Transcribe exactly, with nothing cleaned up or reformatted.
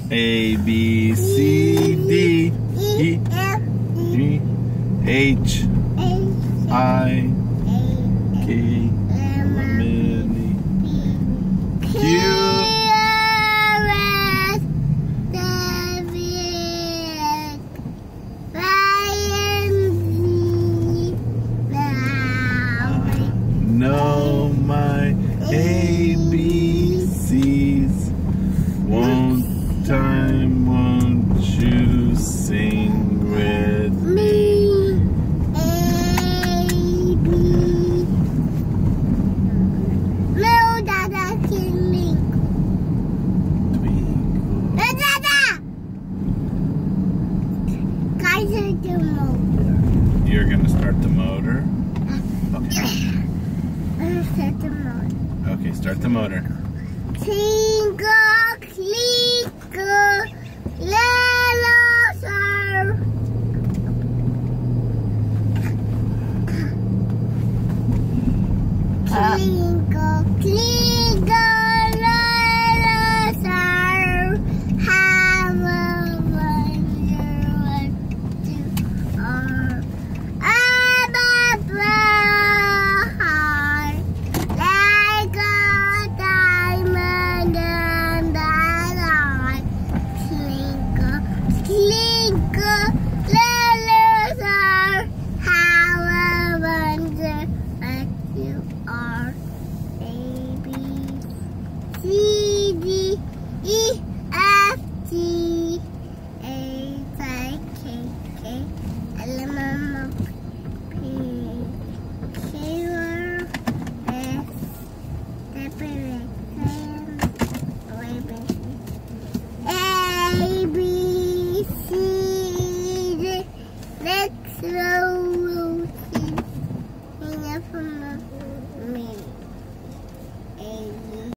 A, B, C, D, E, F, G, H, I, K, L, M, N, O, Q, know my A B Cs. One time, won't you sing with me? A, B. No, Dada can link. No, Dada! Guys, are the motor. You're gonna start the motor? Okay. Start the motor. Okay, start the motor. Tingle, clinkle, little sir. Twinkle, twinkle, little star, how a wonder what you are. Above the heart, like a diamond in the light. Twinkle, twinkle, little star, how a wonder what you are. A, B, C, D, E, F, G, H, I, K, K, L, M, N, O, P, Q, R, S, W,